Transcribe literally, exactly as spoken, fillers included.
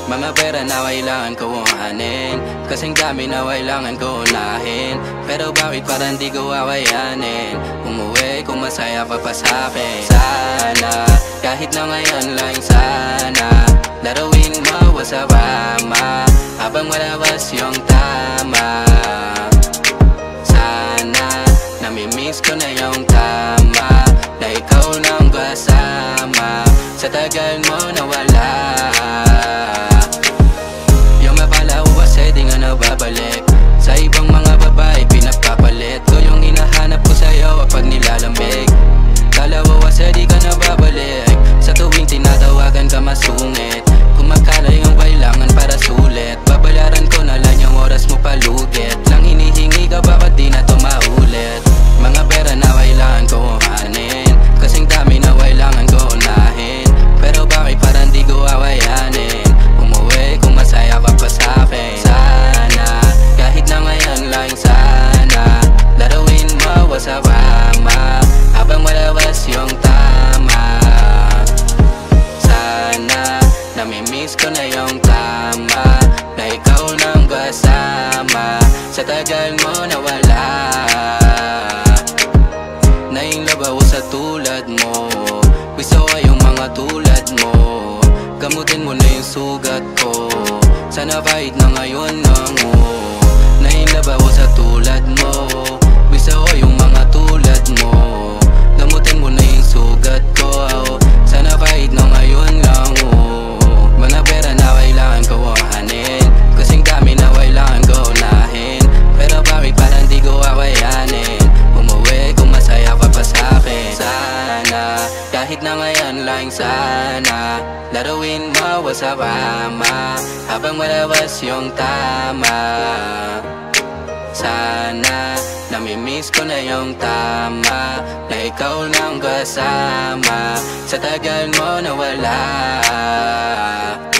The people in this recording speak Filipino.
Mga pera na kailangan ko unahin, kasing dami na kailangan ko unahin. Pero bakit parang di ko awayanin? Umuwi kung masaya pa pa sa'kin. Sana, kahit na ngayon lang sana, laruin mo sa bama habang malabas yung tama. Sana, namimiss ko na yung tama, na ikaw nang kasama sa tagal mo nawala. Yung mapalaw kasi di nga nababalik, sa ibang mga babae pinapapalit ko yung hinahanap ko sa'yo kapag nilalambig. Dalawa kasi di ka nababalik, sa tuwing tinatawagan ka masungit. Kung magkano yung kailangan para sulit, babayaran ko na lang yung oras mo palugit. Lang hinihingi ka bakit di na to maulit? Mga pera na kailangan ko unahin, kasing dami na kailangan ko unahin. Pero bakit parang di ko awayanin? Umuwi kung masaya ka pa sa'kin. Sana, kahit na ngayon lang sana, laruin mo sa bama habang malabas yung tama. Sana, namimiss ko na yung tama, na ikaw nang kasama sa tagal mo nawala. Nainlove ako sa tulad mo, gusto ko yung mga tulad mo. Gamutin mo na yung sugat ko, sana kahit na ngayon lang mo. Nainlove ako sa tulad mo, gusto ko yung mga tulad mo. Gamutin mo na yung sugat ko, sana kahit na ngayon lang mo. Mga pera na kailangan ko unahin, kasing dami na kailangan ko unahin. Pero bakit parang di ko awayanin? Umuwi kung masaya ka pa sa'kin. Sana, kahit na ngayon lang sana, laruin mo sa bama habang malabas yung tama. Sana, namimiss ko na yung tama, na ikaw nang kasama sa tagal mo nawala.